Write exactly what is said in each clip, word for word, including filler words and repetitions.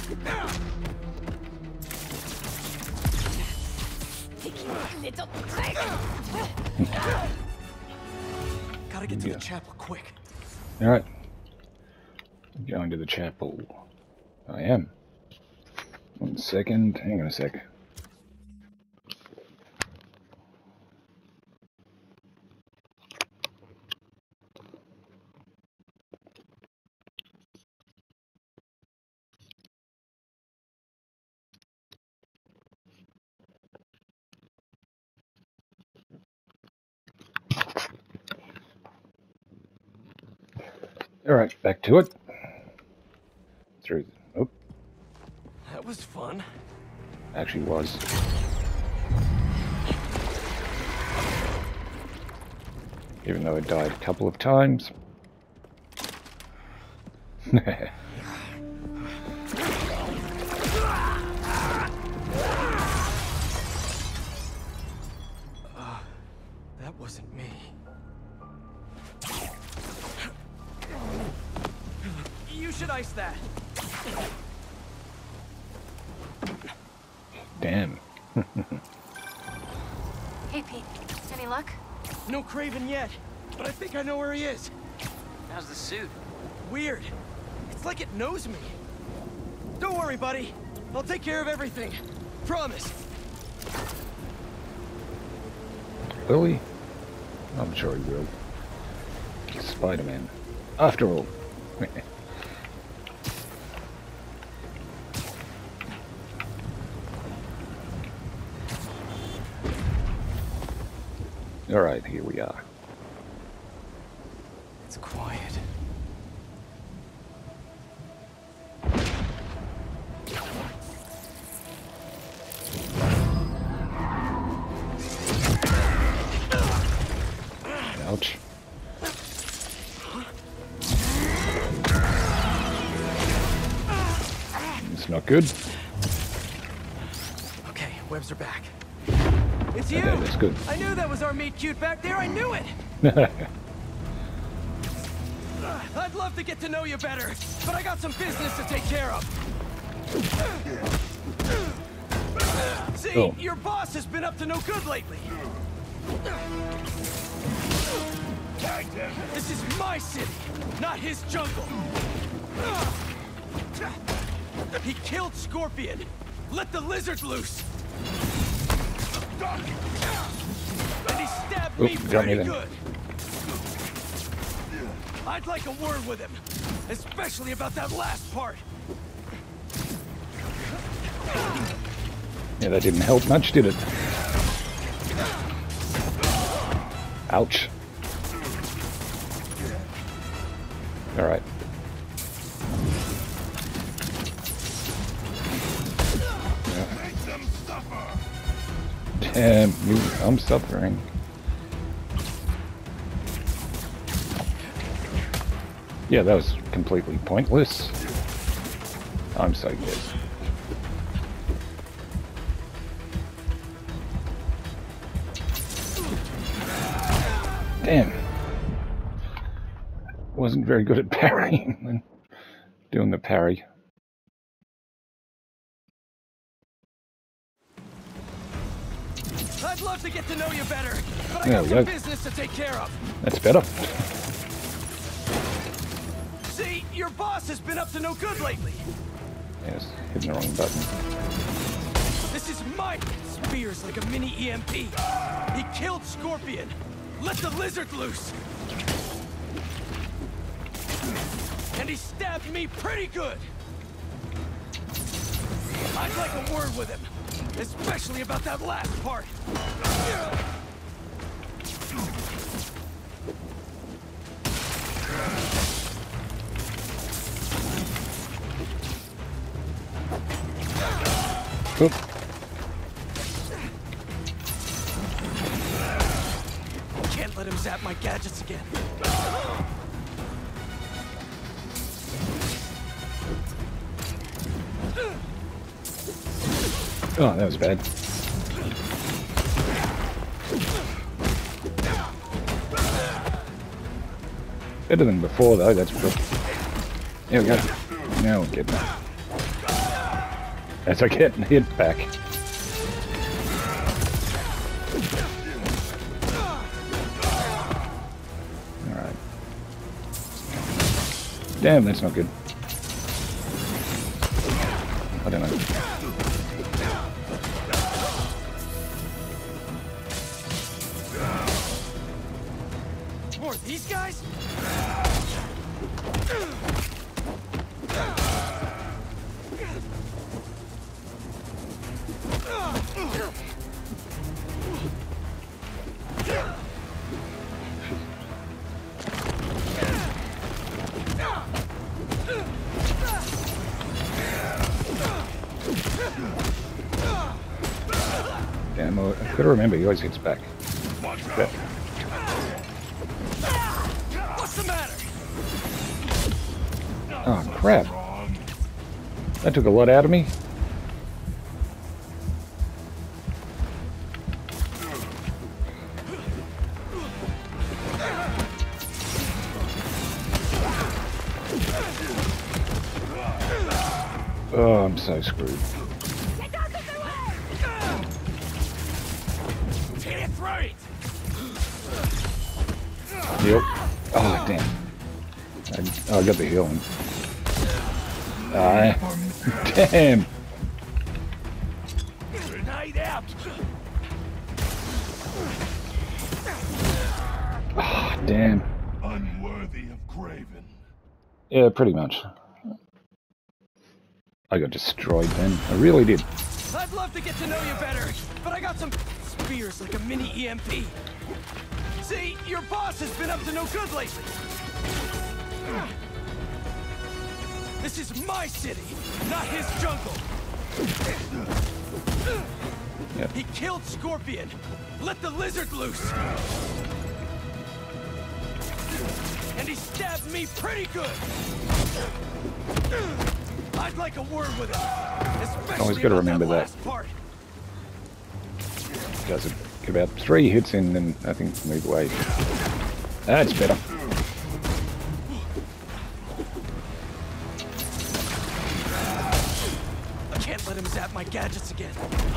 Gotta get to the chapel quick. Alright. Going to the chapel. I am. One second. Hang on a sec. Alright, back to it. Through. Oh. That was fun. Actually was. Even though I died a couple of times. uh, that wasn't me. You should ice that. Damn. Hey, Pete. Any luck? No Craven yet, but I think I know where he is. How's the suit? Weird. It's like it knows me. Don't worry, buddy. I'll take care of everything. Promise. Will he? I'm sure he will. Spider-Man. After all. Alright, here we are. It's quiet. Ouch. It's not good. Okay, webs are back. It's you! Okay, that's good. I knew that was our meet cute back there, I knew it! I'd love to get to know you better, but I got some business to take care of. See, oh. Your boss has been up to no good lately. This is my city, not his jungle. He killed Scorpion. Let the lizard loose. And he stabbed Oop, me got me pretty then. good. I'd like a word with him, especially about that last part. Yeah, that didn't help much, did it? Ouch. Alright. Damn, you, I'm suffering. Yeah, that was completely pointless. I'm so good. Damn. Wasn't very good at parrying. Doing the parry. I'd love to get to know you better, but I There got we some go. business to take care of. That's better. See, your boss has been up to no good lately. Yes, hitting the wrong button. This is my spears like a mini E M P. He killed Scorpion. Let the lizard loose. And he stabbed me pretty good. I'd like a word with him, especially about that last part. Oop. Can't let him zap my gadgets again. Oh, that was bad. Better than before, though, that's good. There we go. Now we're getting it. as I get hit back. Alright. Damn, that's not good. I don't know. More of these guys? Damn, I've got to remember, he always hits back. Yeah. What's the matter? Oh, crap. That took a lot out of me. Oh, I'm so screwed. Yep. Oh, damn. I, oh, I got the healing. Ah, damn. Grenade out. Oh, damn. Unworthy of Kraven. Yeah, pretty much. I got destroyed then. I really did. I'd love to get to know you better, but I got some spears like a mini E M P. See, your boss has been up to no good lately. This is my city, not his jungle. Yep. He killed Scorpion. Let the lizard loose. And he stabbed me pretty good. I'd like a word with him, especially Always gotta about remember that. last part. Does it get about three hits in, then I think move away. That's better. I can't let him zap my gadgets again.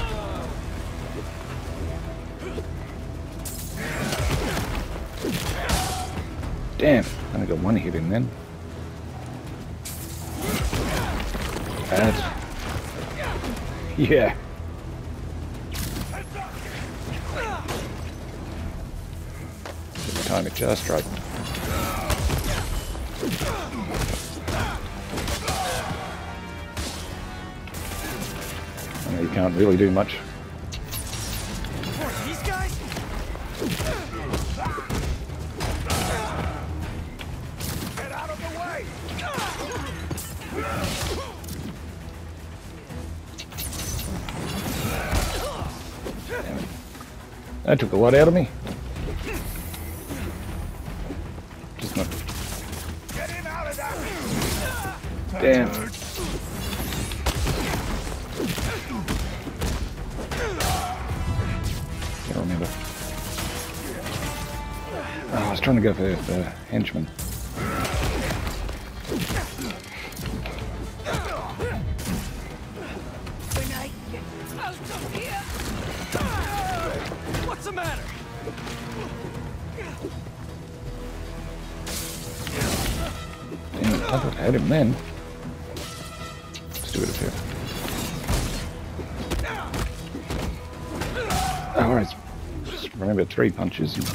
Damn, only got one hit in then. That's... Yeah. Get the time it just right. I know you can't really do much. More of these guys? Get out of the way! Damn it. That took a lot out of me. Just not... Get him out of that! Damn. Can't remember. Oh, I was trying to go for the henchman. What's the matter? Damn it, I thought I had him then. Let's do it up here. Oh, alright. Just remember three punches. And...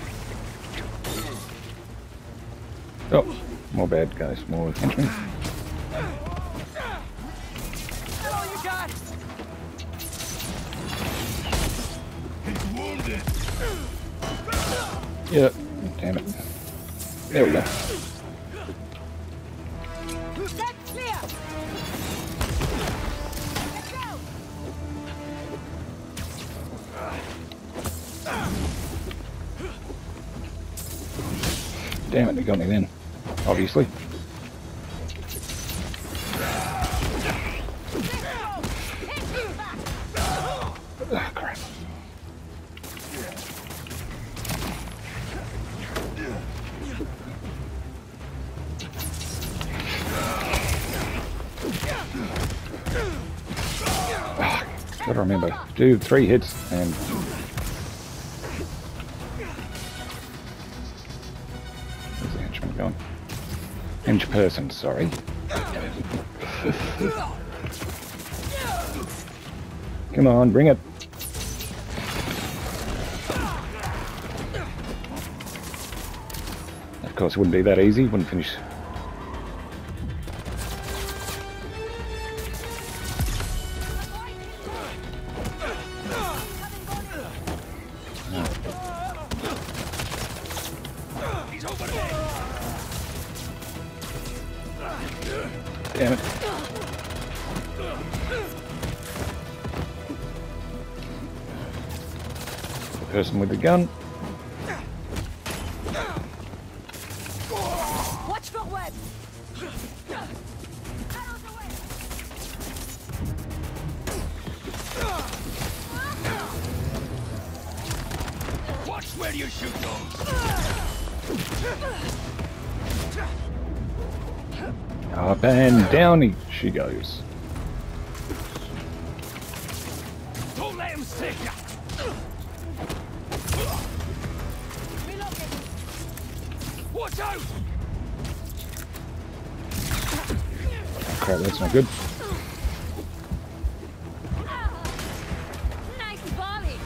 Oh, more bad guys, more henchmen. All you got? He's wounded! Yeah, damn it. There we go. That's clear. Let's go. Damn it, they got me then. Obviously. Ah, crap. Gotta remember, do three hits and... Where's the henchman going? Hench person, sorry. Come on, bring it. Of course, it wouldn't be that easy, wouldn't finish. Damn it. The person with the gun. Watch for web. Watch where you shoot those. Up and down he, she goes. Don't let him stick ya. Watch out! Crap, that's not good. Nice volley.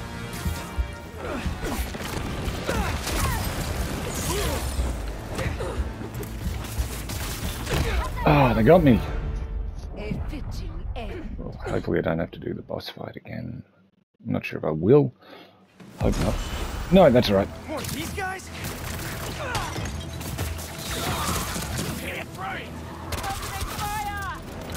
Ah, oh, they got me. A fitting end. Well, hopefully I don't have to do the boss fight again. I'm not sure if I will. Hope not. No, that's alright. More of these guys? Hit it right! Opening fire!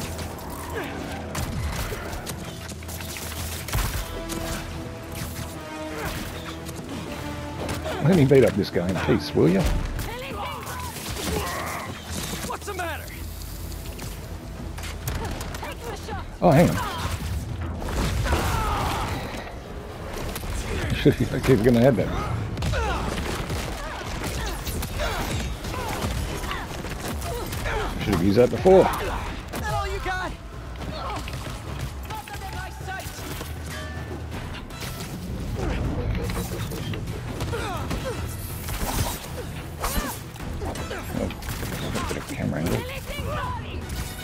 Let me beat up this guy in peace, will you? What's the matter? Oh, hang on. Okay, we're gonna have that. Should have used that before. Is that all you got? Not under my sight! Oh, a bit of camera angle. Releasing volley!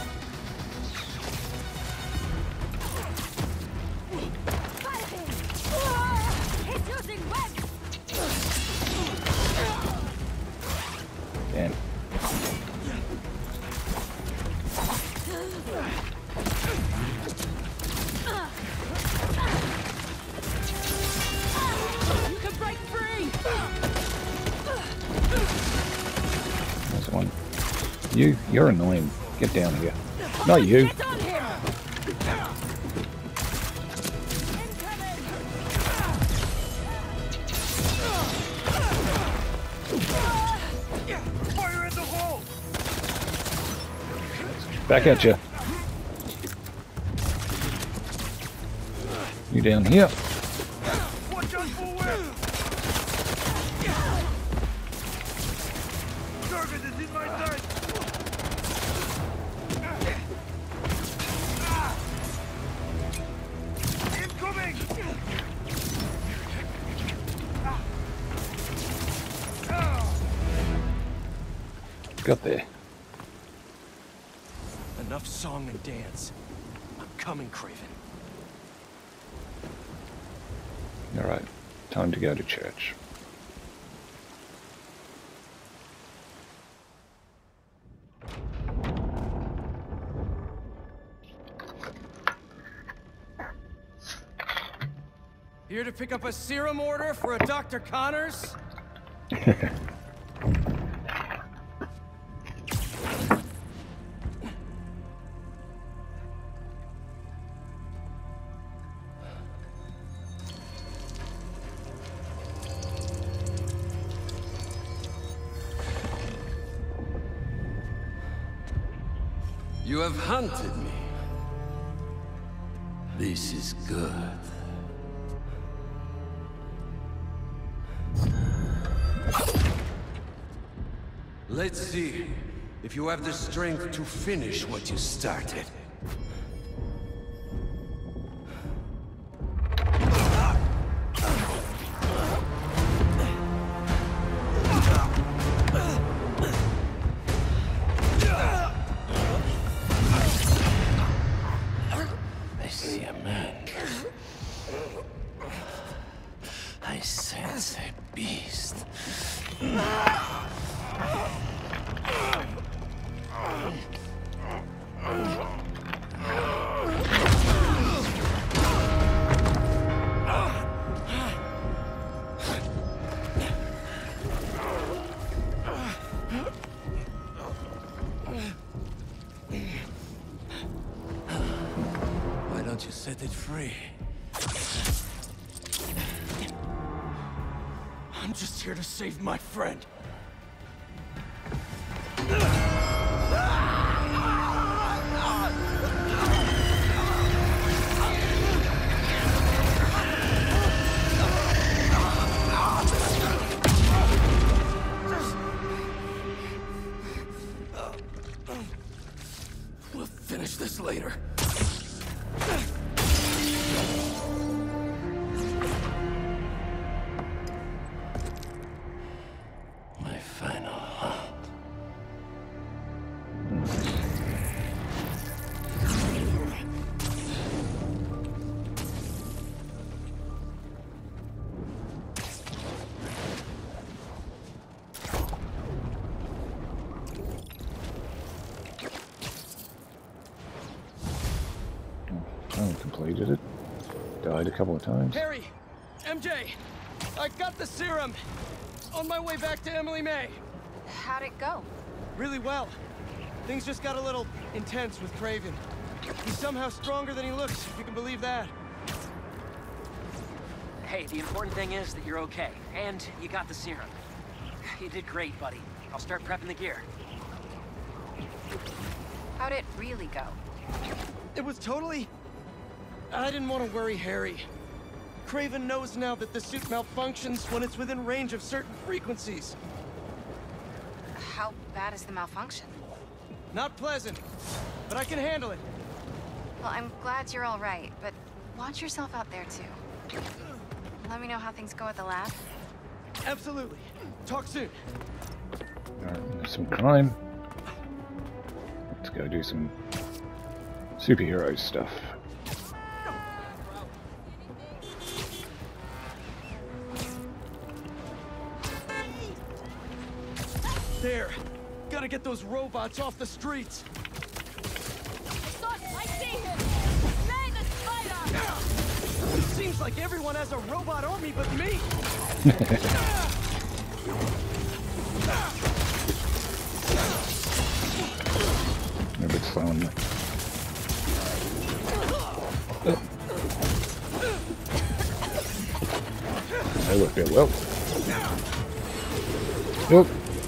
Fighting! He's using web! Damn. You can break free! There's one. You, you're annoying. Get down here. Not you. Get on him! Incoming! Fire in the hole! Back at you. You down here. Watch out for web! Target is in my sight! Incoming! Got there. Enough song and dance. I'm coming, Craven. Alright. Time to go to church. Here to pick up a serum order for a Doctor Connors? You have hunted me. This is good. Let's see if you have the strength to finish what you started. want you set it free. I'm just here to save my friend. We'll finish this later. My final hunt. I completed it. Died a couple of times. Harry! M J! I got the serum! On my way back to Emily May! How'd it go? Really well. Things just got a little intense with Kraven. He's somehow stronger than he looks, if you can believe that. Hey, the important thing is that you're okay, and you got the serum. You did great, buddy. I'll start prepping the gear. How'd it really go? It was totally... I didn't want to worry Harry. Kraven knows now that the suit malfunctions when it's within range of certain frequencies. How bad is the malfunction? Not pleasant, but I can handle it. Well, I'm glad you're all right, but watch yourself out there too. Let me know how things go at the lab. Absolutely. Talk soon. Alright, there's some crime. Let's go do some superhero stuff. There. Gotta get those robots off the streets. Stop! I see him! Slay the spider! Seems like everyone has a robot army but me. They're a bit slow on that. They look good. Well. Nope.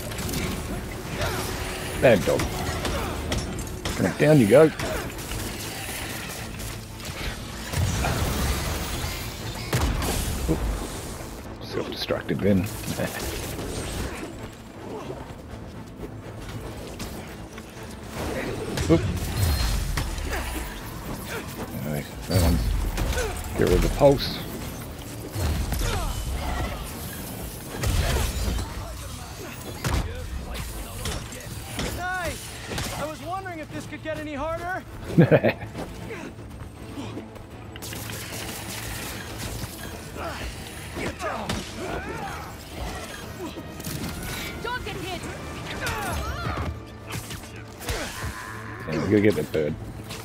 Bad dog. Down you go. Self-destructed then. Oop. Alright, that one's get rid of the pulse. Nice! I was wondering if this could get any harder. Don't get hit! Yeah, we gotta get that bird.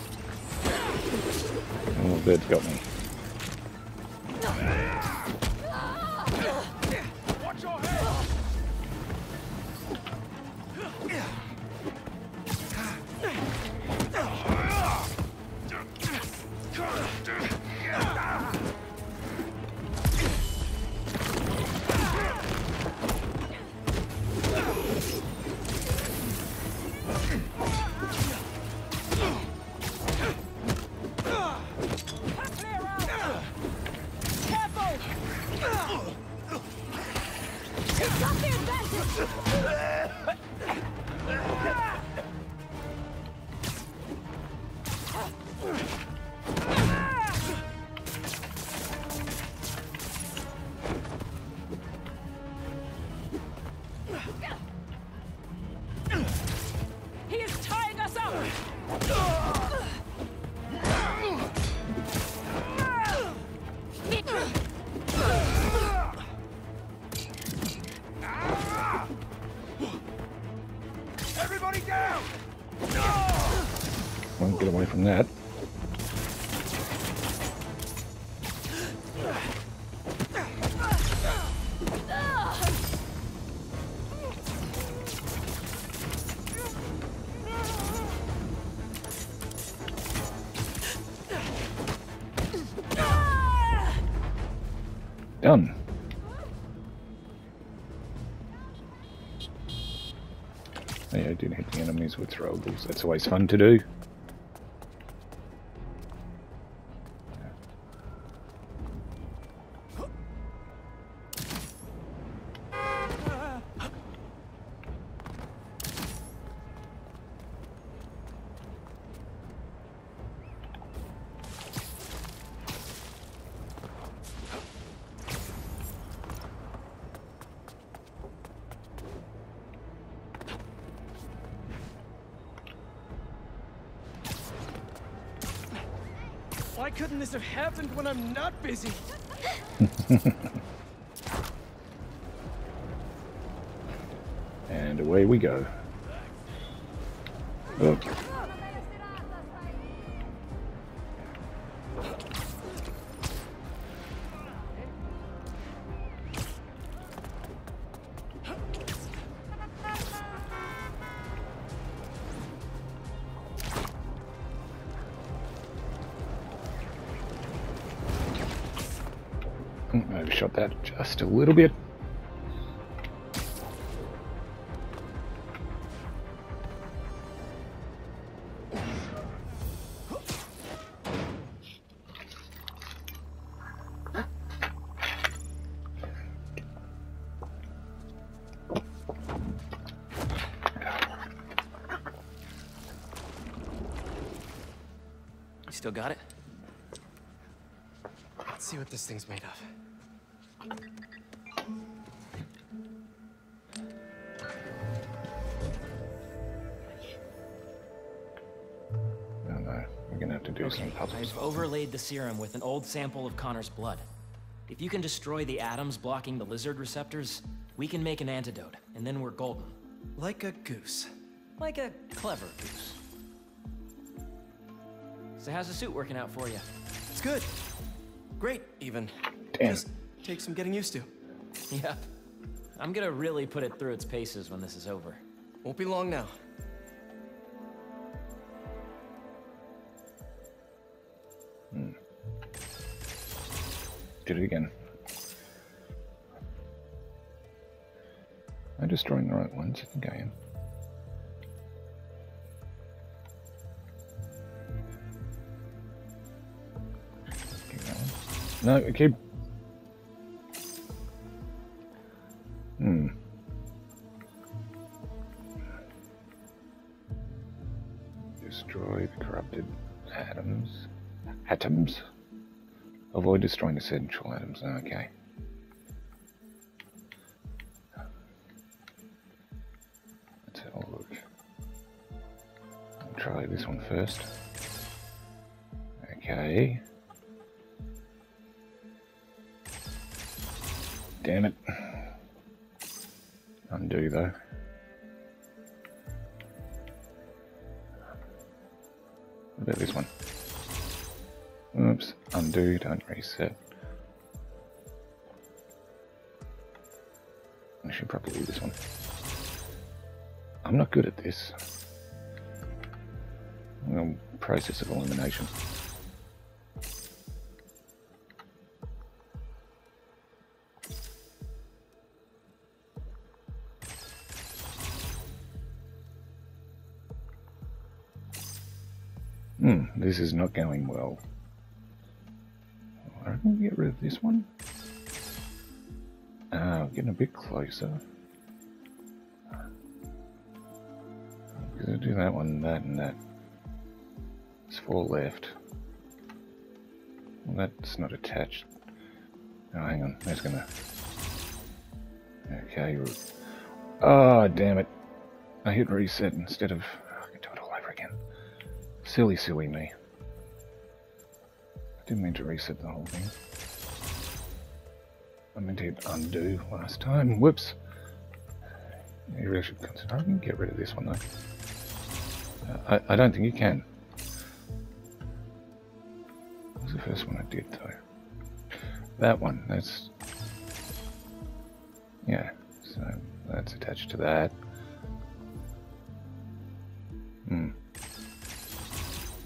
Oh, the bird's got me. Watch your head! Done. Yeah, I did hit the enemies with throwables. That's always fun to do. Why couldn't this have happened when I'm not busy? And away we go. Oh. I overshot that just a little bit. You still got it? Let's see what this thing's made of. Oh no, we're gonna have to do Okay, some puzzles. I've overlaid the serum with an old sample of Connor's blood. If you can destroy the atoms blocking the lizard receptors, we can make an antidote, and then we're golden. Like a goose. Like a clever goose. So how's the suit working out for you? It's good. Great, even. Damn. Just take some getting used to. Yeah. I'm gonna really put it through its paces when this is over. Won't be long now. Hmm. Did it again. Am I destroying the right ones? I think I am. Keep going. No, okay. Hmm. Destroy the corrupted atoms. Atoms? Avoid destroying essential atoms. Okay. Let's have a look. I'll try this one first. Okay. Damn it. Undo though. What about this one? Oops, undo, don't reset. I should probably do this one. I'm not good at this. Well, process of elimination. Hmm, this is not going well. I reckon we get rid of this one. Ah, we're getting a bit closer. I'm gonna do that one, that, and that. There's four left. Well, that's not attached. Oh, hang on. That's gonna. Okay. Oh, damn it. I hit reset instead of. I can do it all over again. Silly, silly me. I didn't mean to reset the whole thing. I meant to hit undo last time. Whoops. You really should consider. I can get rid of this one though. Uh, I, I don't think you can. What was the first one I did though? That one. That's. Yeah. So that's attached to that. Hmm.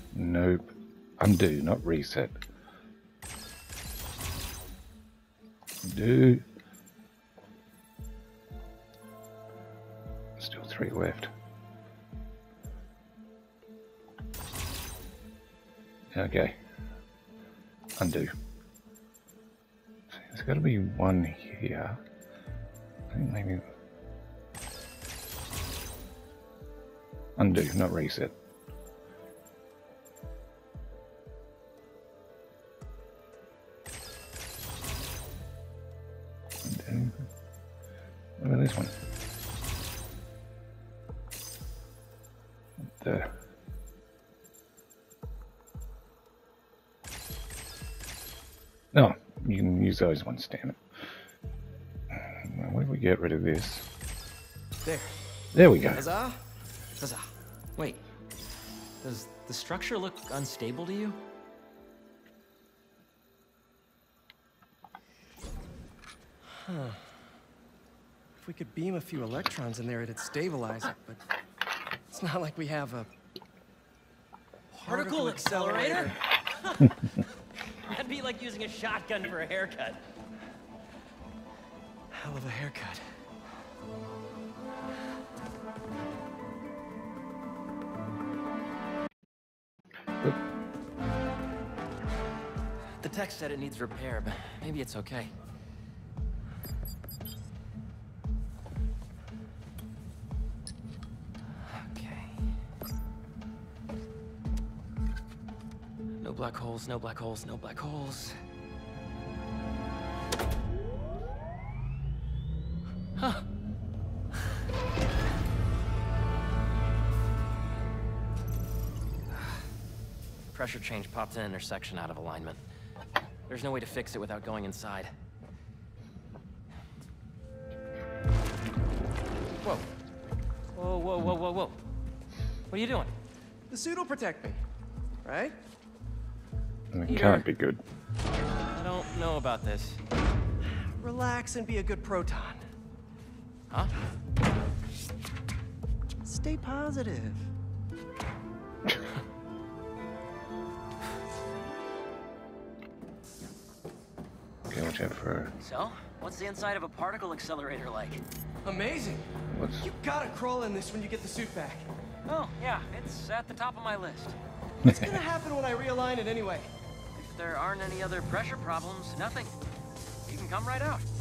Nope. Undo, not reset. Do. Still three left. Okay. Undo. There's got to be one here. I think maybe. Undo, not reset. Undo. What about this one? What the? No, you can use those ones, damn it. Where do we get rid of this? There. There we go. Huzzah! Huzzah. Wait. Does the structure look unstable to you? Huh. If we could beam a few electrons in there, it'd stabilize it, but it's not like we have a Particle accelerator? That'd be like using a shotgun for a haircut. Hell of a haircut. The text said it needs repair, but maybe it's okay. Okay. No black holes, no black holes, no black holes. Huh. Pressure change popped an intersection out of alignment. There's no way to fix it without going inside. Whoa. Whoa, whoa, whoa, whoa, whoa. What are you doing? The suit will protect me, right? It can't be good. I don't know about this. Relax and be a good proton. Huh? Stay positive. Okay, watch out for. So, what's the inside of a particle accelerator like? Amazing. What's. You gotta crawl in this when you get the suit back. Oh, yeah, it's at the top of my list. It's gonna happen when I realign it anyway. If there aren't any other pressure problems, nothing. You can come right out.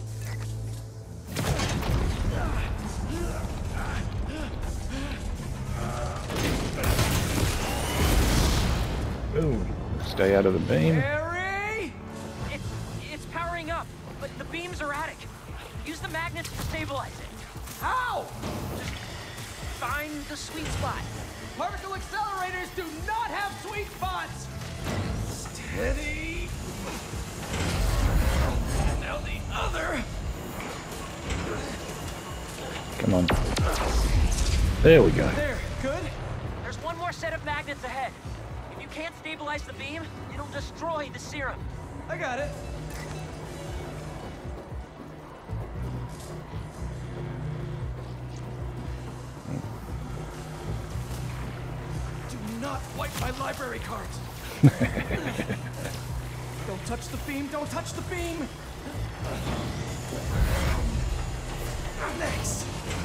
Ooh, stay out of the beam. Harry! It's, it's powering up, but the beam's erratic. Use the magnets to stabilize it. How? Just find the sweet spot. Particle accelerators do not have sweet spots! Steady. Now the other. Come on. There we go. There, good? There's one more set of magnets ahead. If you can't stabilize the beam, it'll destroy the serum. I got it. Do not wipe my library cards. Don't touch the beam, don't touch the beam! Next!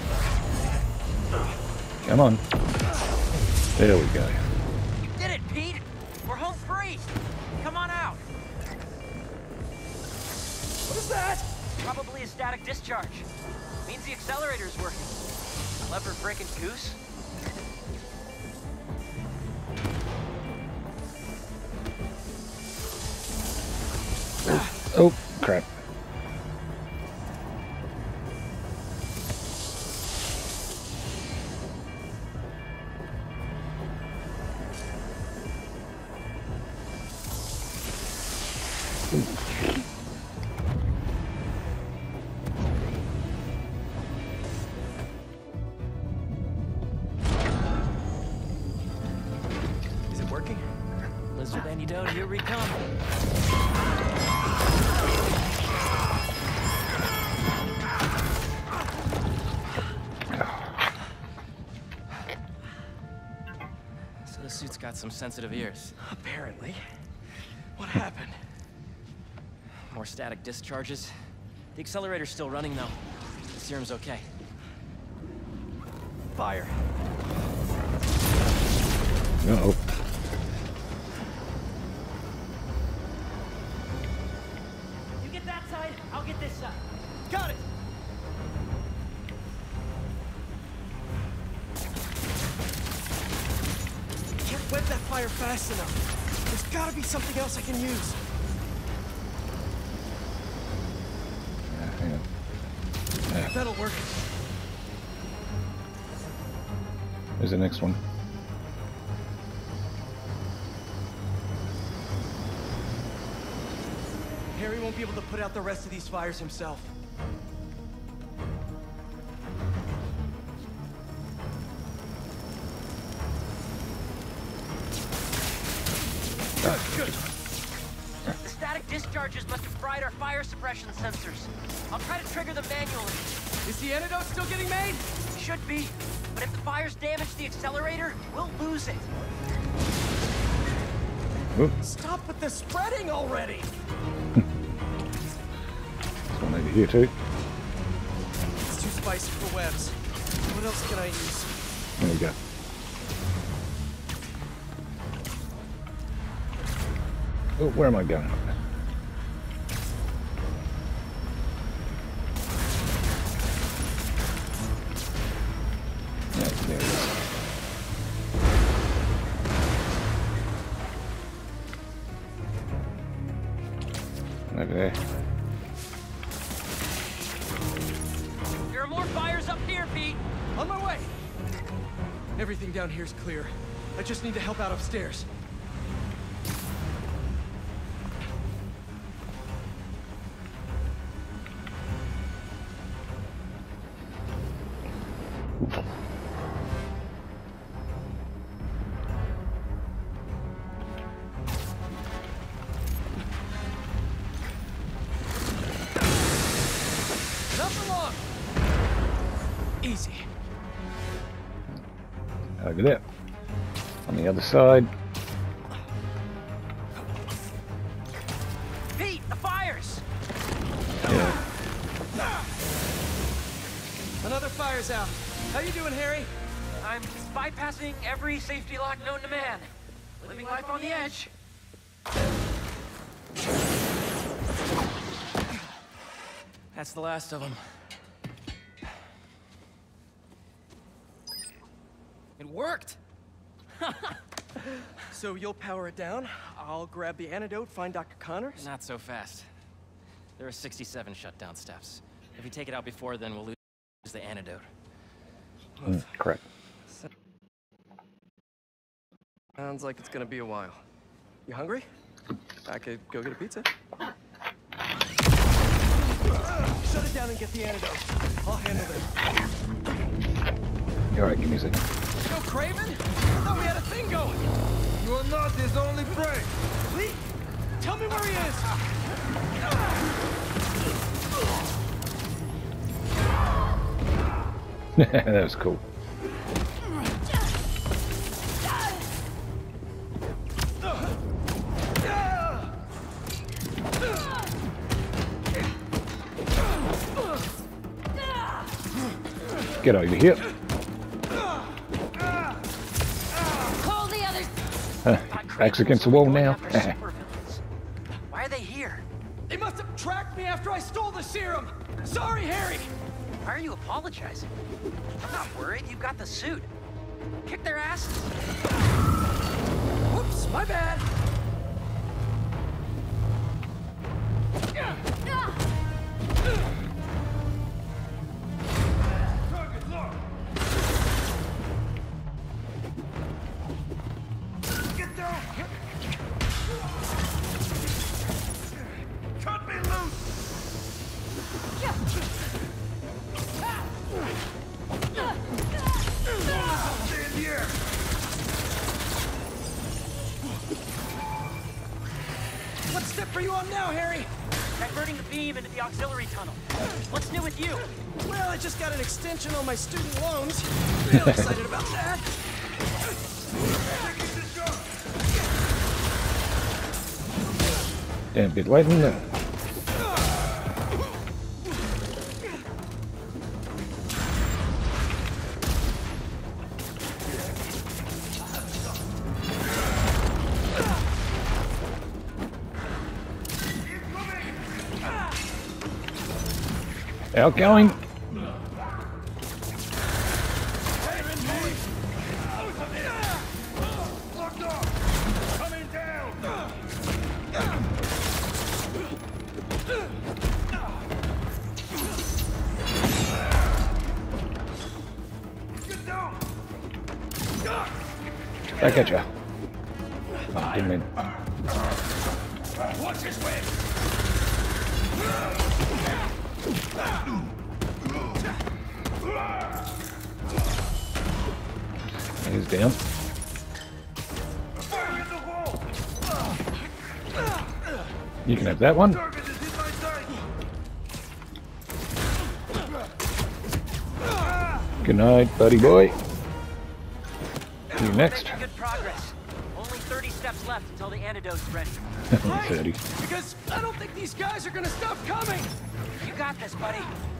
Come on. There we go. You did it, Pete! We're home free! Come on out! What is that? Probably a static discharge. Means the accelerator's working. Clever frickin' goose. Oh, crap. Is it working? Lizard antidote, here we come. So the suit's got some sensitive ears. Apparently. What happened? More static discharges. The accelerator's still running, though. The serum's okay. Fire. Uh-oh. You get that side, I'll get this side. Got it! Can't wet that fire fast enough. There's gotta be something else I can use. Yeah, hang on. Yeah. That'll work. Where's the next one? Harry won't be able to put out the rest of these fires himself. Good, good. The static discharges must have fried our fire suppression sensors. I'll try to trigger them manually. Is the antidote still getting made? Should be. But if the fires damage the accelerator, we'll lose it. Oop. Stop with the spreading already! This one over here too. It's too spicy for webs. What else can I use? There we go. Oh, where am I going? Yeah, there it is. Over there. There are more fires up here, Pete. On my way! Everything down here's clear. I just need to help out upstairs. Not for long! Easy. Over there. On the other side. Pete, the fires! Yeah. Another fire's out. How you doing, Harry? I'm bypassing every safety lock known to man. Living life on the edge. That's the last of them. It worked! So you'll power it down, I'll grab the antidote, find Doctor Connors? Not so fast. There are sixty-seven shutdown steps. If we take it out before then, we'll lose the antidote. Mm, correct. Sounds like it's gonna be a while. You hungry? I could go get a pizza. Shut it down and get the antidote. I'll handle it. Alright, give me a second. Yo, Craven? I thought we had a thing going. You are not his only prey. Lee, tell me where he is. That was cool. Get over here. Call the others. Huh, backs against the wall now. Why are they here? They must have tracked me after I stole the serum. Sorry, Harry. Why are you apologizing? I'm not worried. You've got the suit. Kick their asses. Whoops, my bad. Target locked. Get down. Cut me loose. Stand here. What step are you on now, Harry? Diverting the beam into the auxiliary tunnel. What's new with you? Well, I just got an extension on my student loans. Real excited about that. Taking this gun. Damn bit late, isn't it? Outgoing. Coming down! Get down! Back at ya. Oh, didn't mean. Watch his way! He's down. Fire in the wall! You can have that one. Target is in my sight! Good night, buddy boy. You next. Making good progress. Only thirty steps left until the antidote's ready. thirty. Because I don't think these guys are gonna stop coming! You got this, buddy.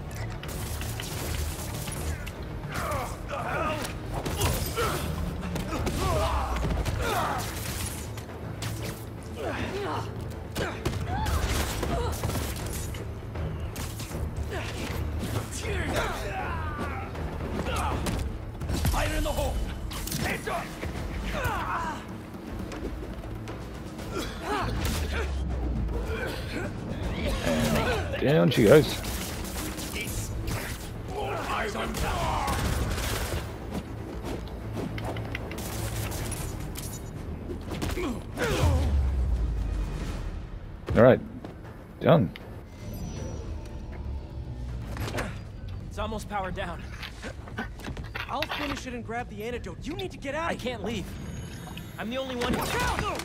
Fire in the hole! Hands up! Down she goes. Eyes on top! Alright. Done. It's almost powered down. I'll finish it and grab the antidote. You need to get out I of here. can't leave. I'm the only one. Watch out!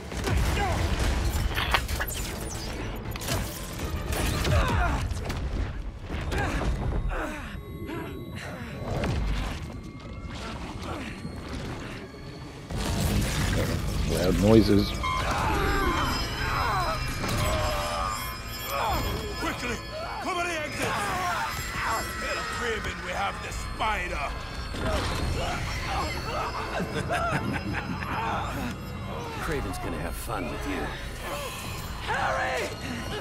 Loud noises. Quickly! Cover the exit! Tell Craven we have the spider! Craven's gonna have fun with you. Harry!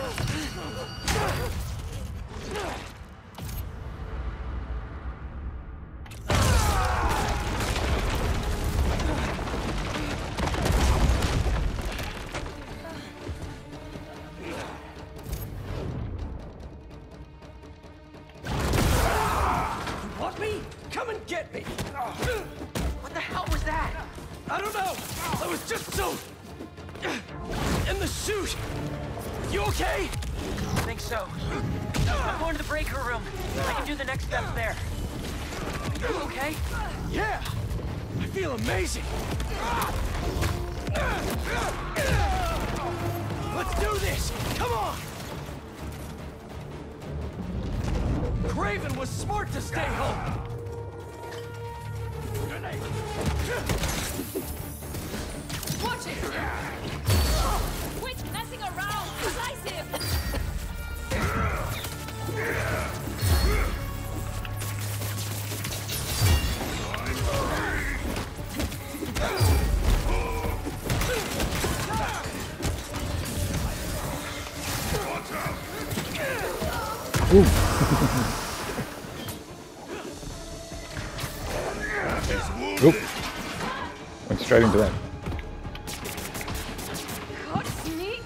Want me? Come and get me! What the hell was that? I don't know! I was just so... in the chute! You okay? I think so. I'm going to the breaker room. I can do the next steps there. Are you okay? Yeah! I feel amazing! Let's do this! Come on! Craven was smart to stay home! Watch it! Quit messing around! Slice him! Oop. Went straight into that. God, sneak!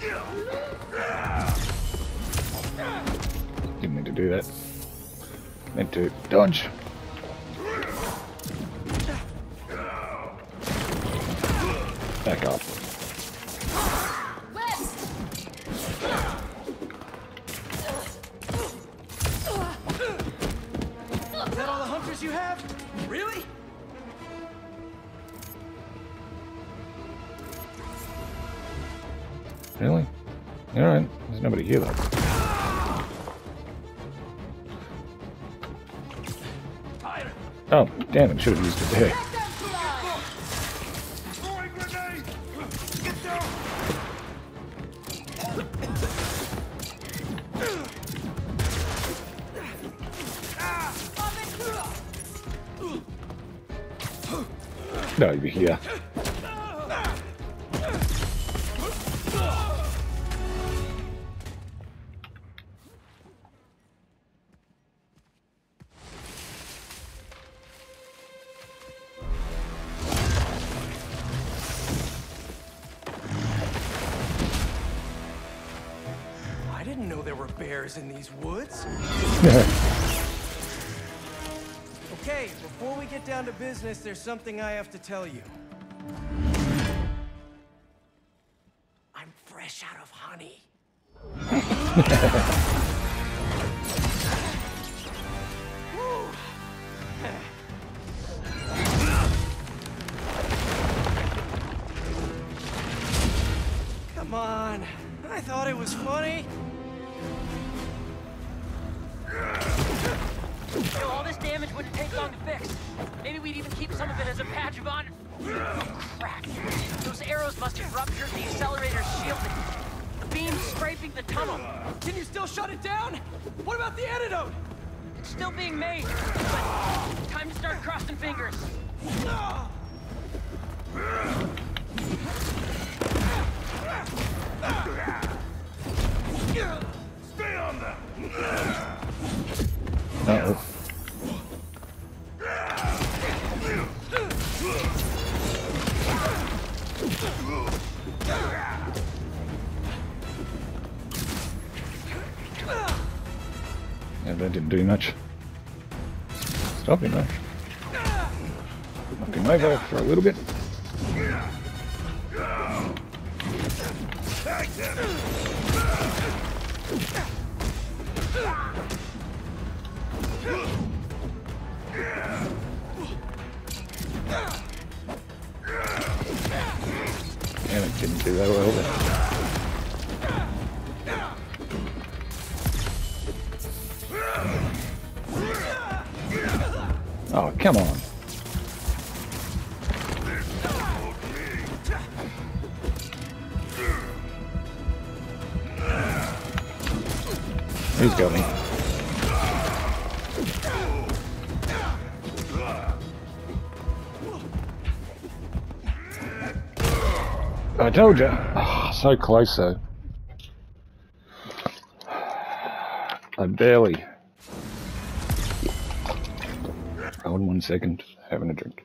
Didn't mean to do that. Meant to dodge. Back up. Webs! Is that all the hunters you have? Really? Really? Alright. There's nobody here though. Oh, damn it. Should have used it there. Let them fly! Throwing grenade! Get down! No, you're here. didn't know there were bears in these woods. Okay, before we get down to business, there's something I have to tell you. I'm fresh out of honey. Come on, I thought it was funny. You know, all this damage wouldn't take long to fix. Maybe we'd even keep some of it as a patch of honor. Oh, crap. Those arrows must have ruptured the accelerator's shielding. The beam's scraping the tunnel. Can you still shut it down? What about the antidote? It's still being made, but time to start crossing fingers. Stay on them! Uh-oh. Yeah, that didn't do much. Stop him though. Knocked him over for a little bit. Damn it, didn't do that well then. Oh, come on. He's got me. I told you. Oh, so close though. I barely. Hold on one second, having a drink.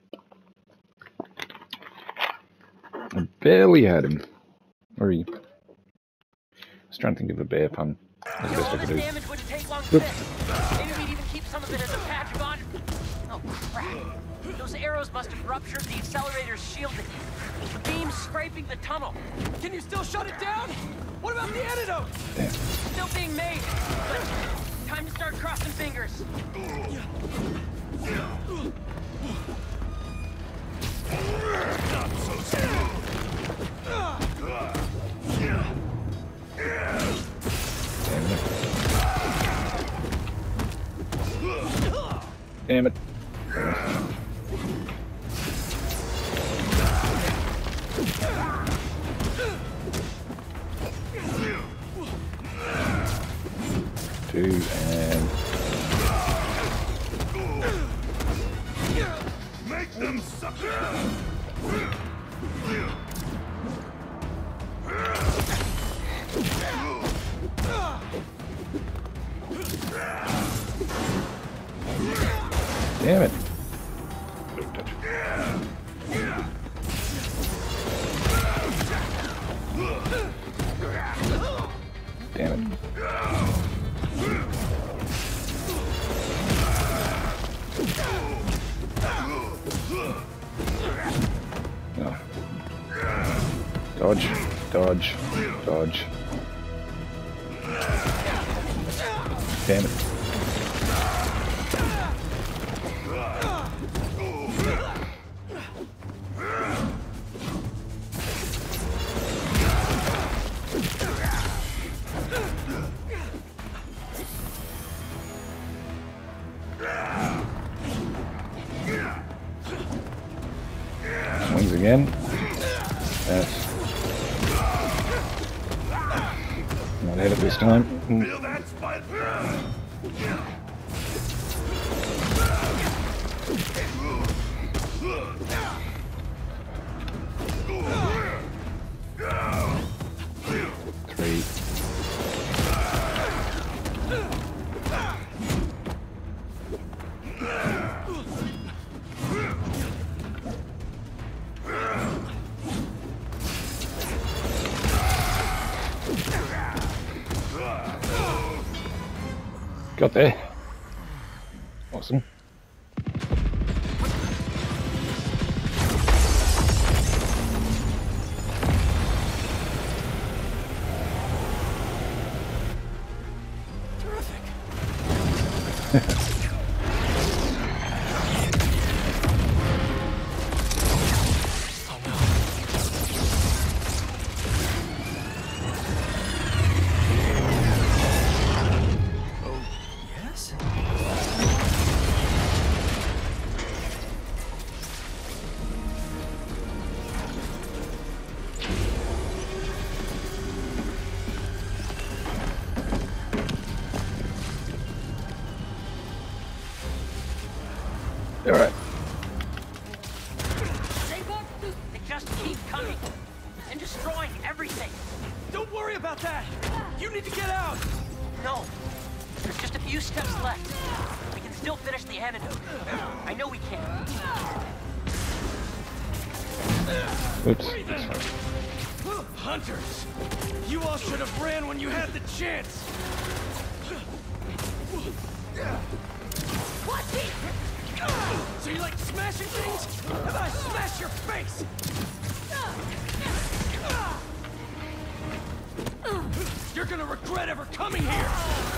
I barely had him. Where are you? I was trying to think of a bear pun. That's the best I could do. Damage wouldn't take long to fix. Maybe we'd even keep some of it as a patch of honor. Oh, crap. Those arrows must have ruptured the accelerator's shielding. The beam's scraping the tunnel. Can you still shut it down? What about the antidote? Damn. Still being made, but time to start crossing fingers. Not so smooth! Damn it. Two and Make them suffer! damn it. Don't touch it. Damn it. No. Dodge, dodge, dodge. Damn it. Swings again. Yes. Not hit it this time. Feel that spike? Three. Got there. Awesome. Alright. They just keep coming and destroying everything. Don't worry about that! You need to get out! No, there's just a few steps left. We can still finish the antidote. I know we can. Oops. Hunters! You all should have ran when you had the chance! Watch it! So you like smashing things? How about I smash your face? You're gonna regret ever coming here!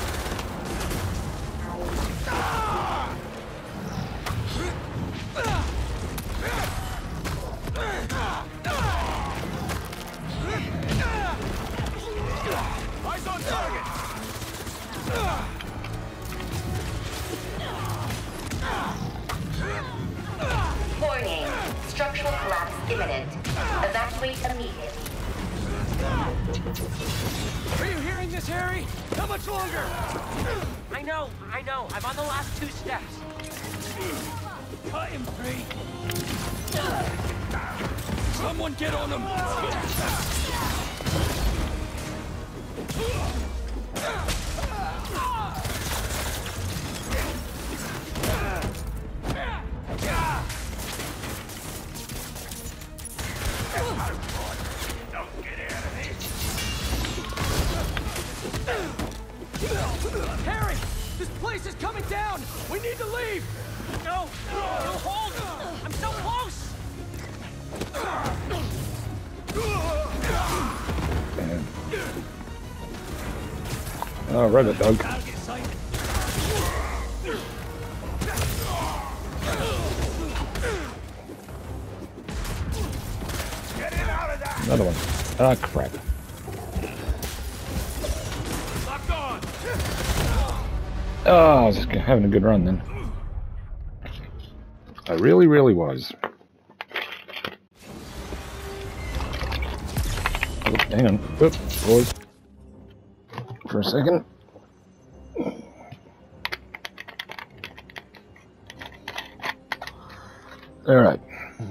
Eyes on target! Warning. Structural collapse imminent. Evacuate immediately. Are you hearing this, Harry? How much longer? I know, I know. I'm on the last two steps. Cut him free! Someone get on him! Harry! This place is coming down! We need to leave! No! No, hold! I'm so close! Man. Oh, rabbit dog. Gotta get sighted. Get in out of that! Another one. Ah, crap. Locked on! Oh, I was just having a good run then. I really, really was. Oh, hang on. Oop, pause. For a second. Alright.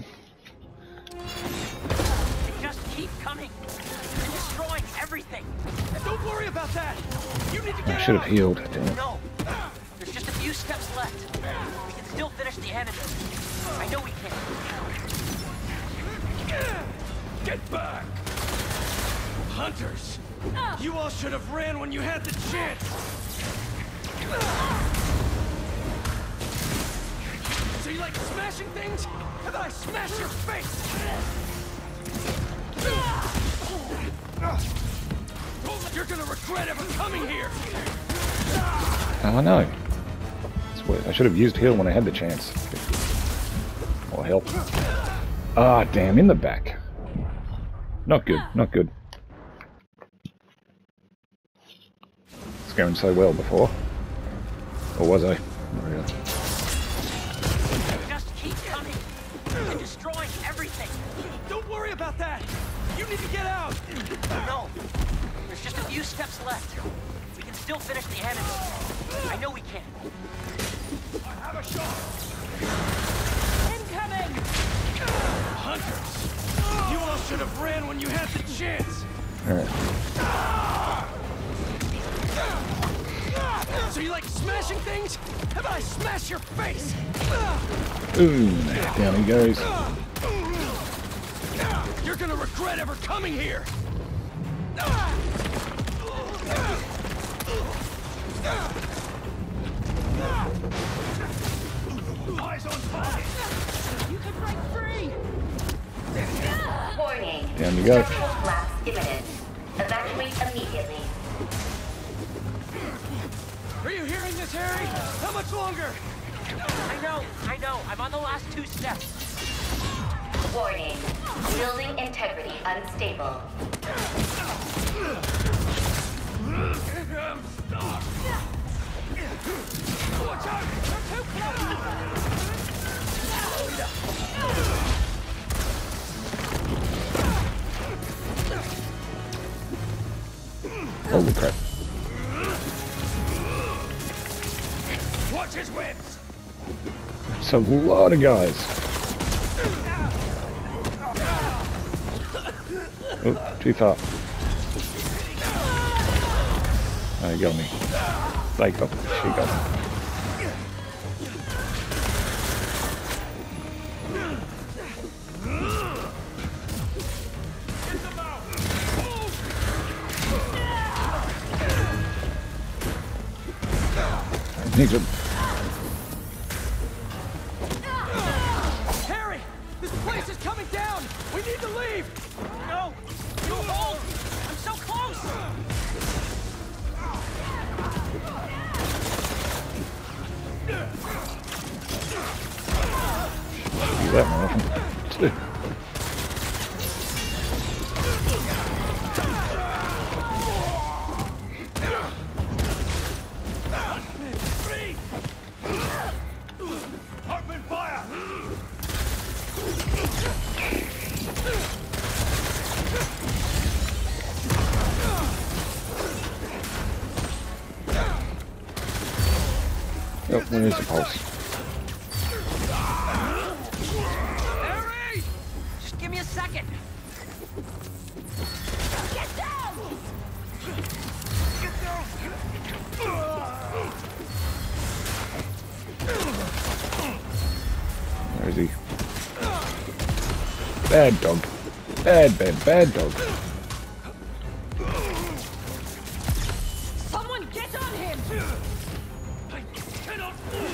They just keep coming and destroying everything. Don't worry about that! You need to get I should have out! healed. Damn it. No, there's just a few steps left. We can still finish the antidote. I know we can. Get back! Hunters! You all should have ran when you had the chance! So you like smashing things? How about I smash your face? You're gonna regret ever coming here! Oh no. That's weird. I should have used heal when I had the chance. Or help. Ah, damn, in the back. Not good, not good. It's going so well before. Or was I? Not really. They just keep coming and destroying everything. Don't worry about that! You need to get out! No, there's just a few steps left. We can still finish the antidote. I know we can. I have a shot! Incoming! Hunters! You all should have ran when you had the chance! Alright. So you like smashing things? How about I smash your face? Ooh, down he goes. You're gonna regret ever coming here! go. Structural collapse imminent. Evacuate immediately. Are you hearing this, Harry? How much longer? I know, I know. I'm on the last two steps. Warning. Building integrity unstable. Watch out! They're too Holy crap. Watch his webs! It's a lot of guys. Oh, too far. Oh, you got me. They got me. She got me. Needs him. Harry! This place is coming down! We need to leave! No! You hold! I'm so close! Do that more often. Open fire! Oh, where is the pulse? Harry! Just give me a second. Get down! Where is he? Bad dog. Bad, bad, bad dog. Someone get on him! I cannot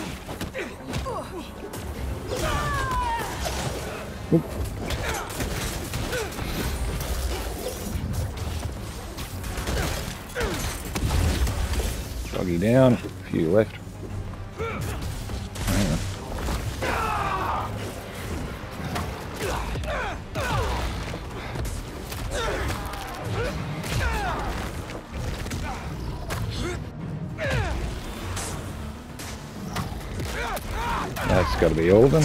Doggy down. A few left. Hang on. That's got to be all of them.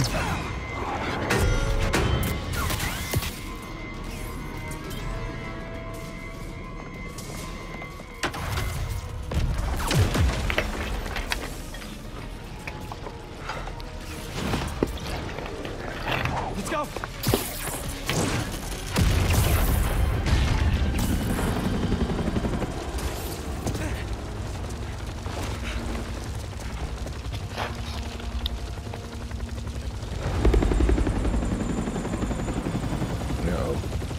Let's go! No.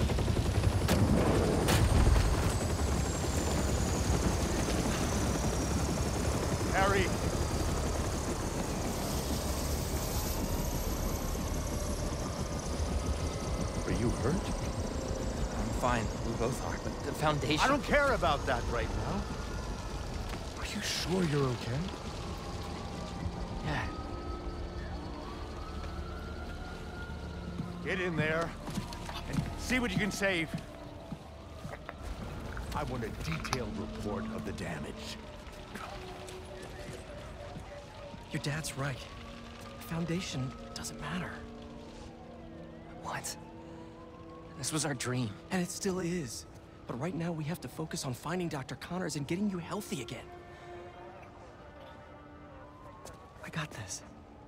Harry! Are you hurt? I'm fine. We both are. But the Foundation... I don't care about that right now. Are you sure you're okay? Yeah. Get in there and see what you can save. I want a detailed report of the damage. Your dad's right. The Foundation doesn't matter. What? This was our dream. And it still is. But right now we have to focus on finding Doctor Connors and getting you healthy again. I got this.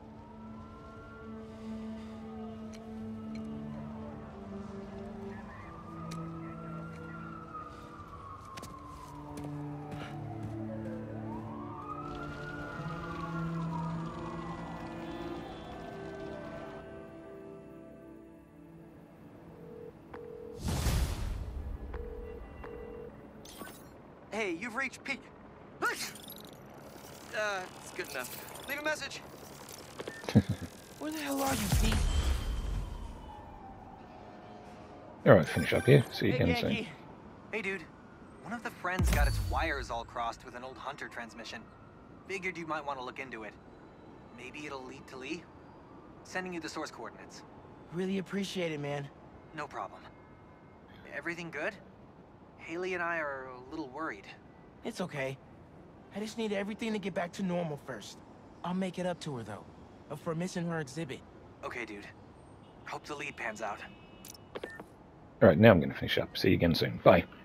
Hey, you've reached Pete. Uh, it's good enough. Leave a message. Where the hell are you, Pete? Alright, finish up here. See you again soon. Hey, dude. One of the friends got its wires all crossed with an old Hunter transmission. Figured you might want to look into it. Maybe it'll lead to Lee? Sending you the source coordinates. Really appreciate it, man. No problem. Everything good? Haley and I are a little worried. It's okay. I just need everything to get back to normal first. I'll make it up to her, though. For missing her exhibit. Okay, dude. Hope the lead pans out. Alright, now I'm going to finish up. See you again soon. Bye.